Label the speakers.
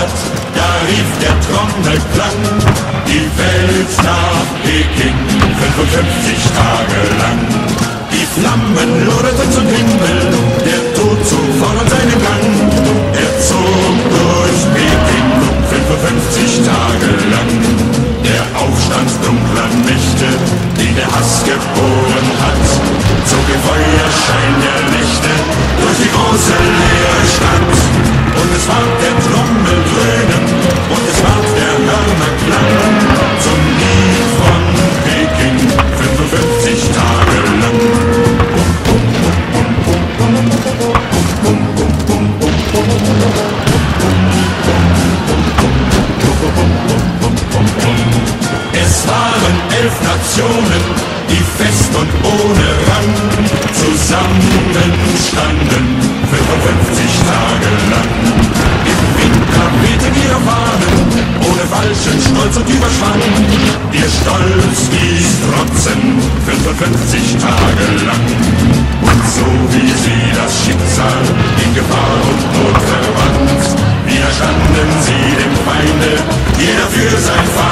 Speaker 1: Hauptstadt, da rief der Trommelklang die Welt nach Peking, 55 Tage lang. Die Flammen loderten zum Himmel, der Tod zog voran seinen Gang. Er zog durch Peking, 55 Tage lang. Der Aufstand dunkler Mächte, den der Hass geboren hat, zog im Feuerschein der Nächte durch die große leere Stadt. Und es war der Trommel dröhnen, und es war der Hörner Klang zum Lied von Peking, 55 Tage lang. Es waren 11 Nationen, die fest und ohne Rang zusammenstanden, 55 Tage lang. Im Winter wehten ihre Fahnen, ohne falschen Stolz und Überschwang. Ihr Stolz hieß Trotzen, 55 Tage lang. Und so wie sie das Schicksal in Gefahr und Not verwandt, widerstanden sie dem Feinde, jeder für sein Vater.